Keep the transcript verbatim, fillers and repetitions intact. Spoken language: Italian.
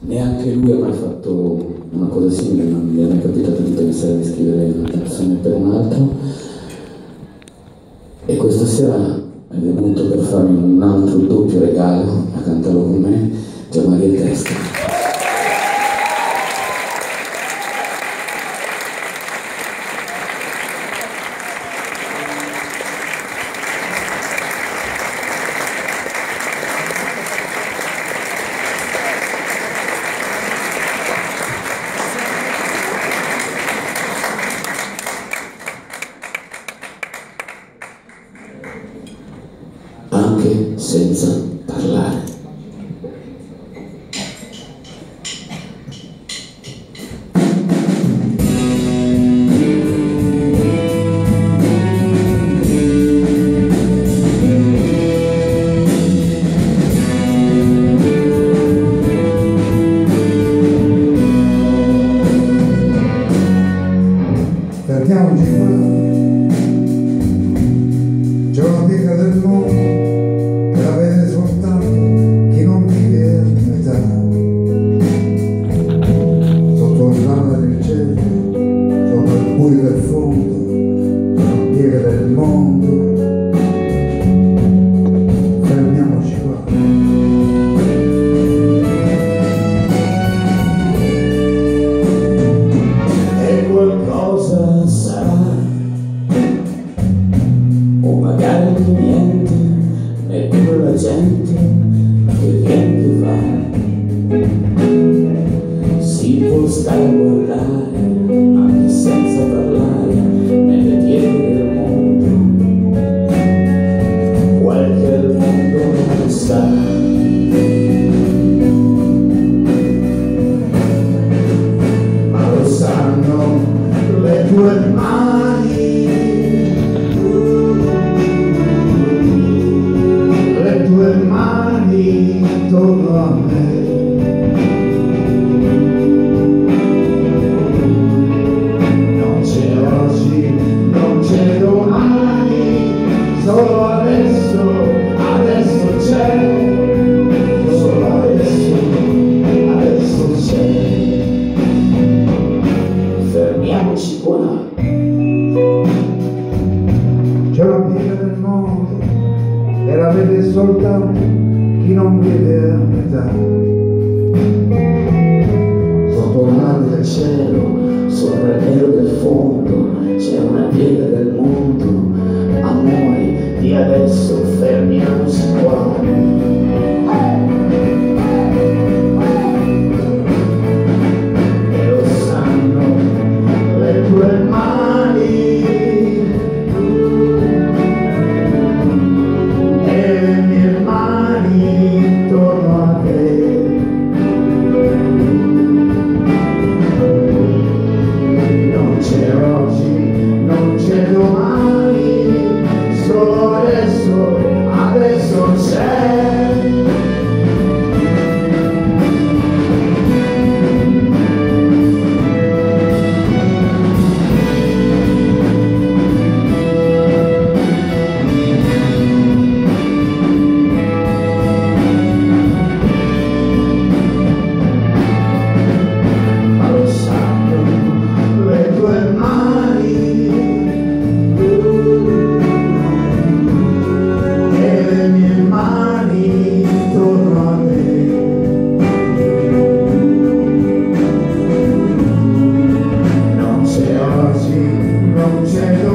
Neanche lui ha mai fatto una cosa simile, non mi è mai capitato di pensare di scrivere una canzone per un altro. E questa sera è venuto per farmi un altro doppio regalo, a cantarlo con me, Giovanardi e Testa. Anche senza parlare. Fermiamoci qua, c'è una piega del mondo che la vede soltanto chi non vive a metà. Sotto il ramo del cielo, sopra il buio del fondo, c'è una piega del mondo. Fermiamoci qua. Qualcosa sarà, o magari niente, neppure la gente che viene che va. Si può stare a guardare, anche senza parlare, nelle pieghe del mondo, quel che il mondo non sa. Le tue mani, le tue mani intorno a me, non c'è oggi, non c'è domani, solo adesso, adesso c'è, solo adesso, adesso c'è. Fermiamoci qua. C'è una piega del mondo e la vede soltanto chi non vede a metà. Sotto il mare del cielo, sopra il nero del fondo, c'è una piega del mondo. Amore di adesso, fermiamoci qua. Non c'è